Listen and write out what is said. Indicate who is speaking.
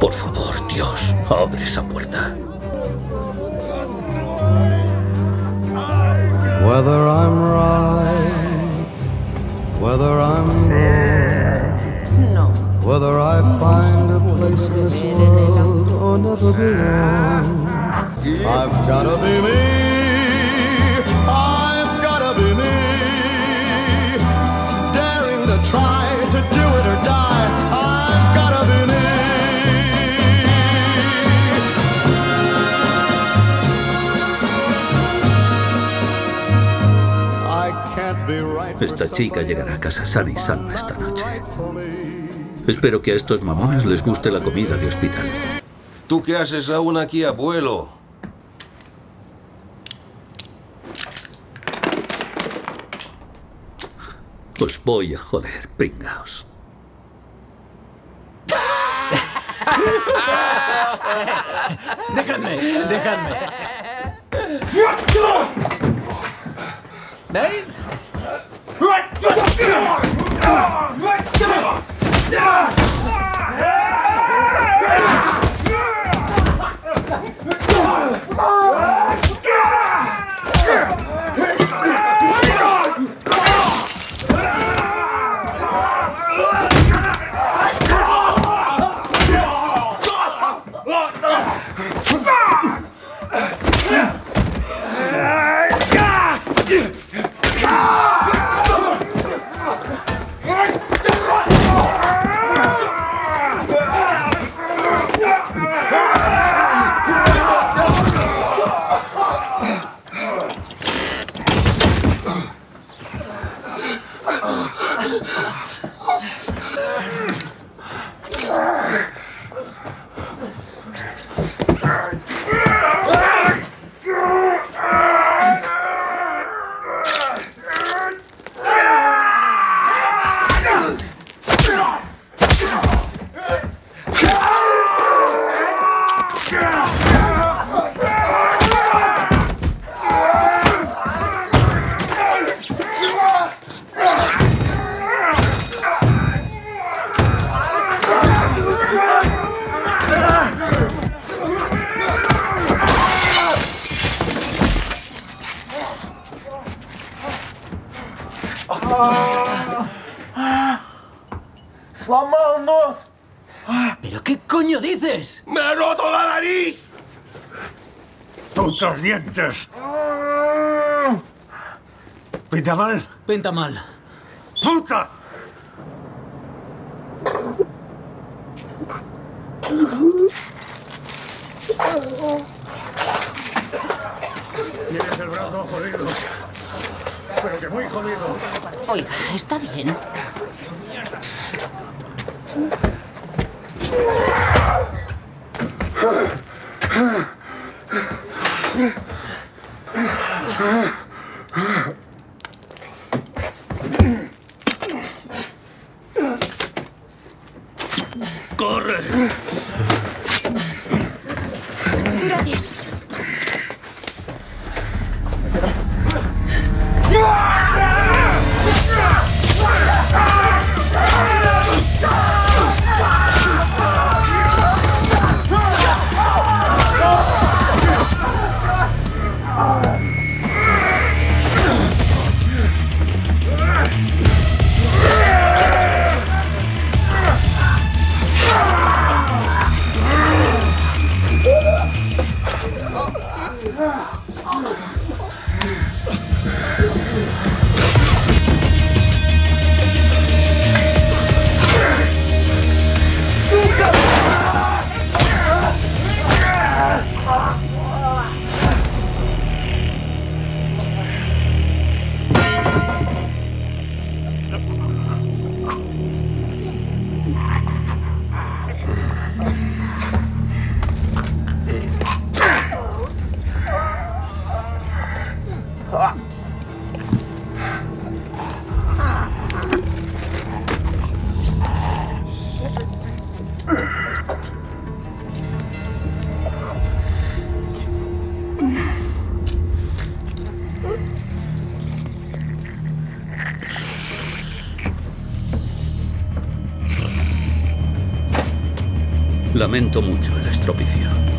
Speaker 1: Por favor, Dios, abre esa puerta.
Speaker 2: Whether I'm right, whether I'm wrong, whether I find a place in this world or never belong, I've gotta be me, I've gotta be me, daring to try to do it or die, I've gotta be me.
Speaker 1: Esta chica llegará a casa sana y salva esta noche. Espero que a estos mamones les guste la comida de hospital.
Speaker 3: ¿Tú qué haces aún aquí, abuelo?
Speaker 1: Os voy a joder, pringaos.
Speaker 4: Dejadme. ¿Veis?
Speaker 5: ¡Slamalnos!
Speaker 4: ¿Pero qué coño dices?
Speaker 3: ¡Me ha roto la nariz!
Speaker 5: ¡Putos dientes! ¿Pinta mal?
Speaker 4: Pinta mal.
Speaker 5: ¡Puta! Tienes el brazo jodido. Pero que muy jodido.
Speaker 6: Oiga, está bien.
Speaker 1: ¡Corre!
Speaker 6: Gracias.
Speaker 1: Lamento mucho el estropicio.